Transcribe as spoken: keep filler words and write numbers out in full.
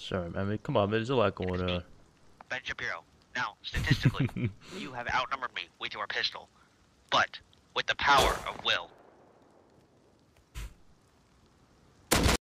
Sorry, man. I mean, come on, man. There's a lot going on. Ben Shapiro. Now, statistically, you have outnumbered me with your pistol. But, with the power of will,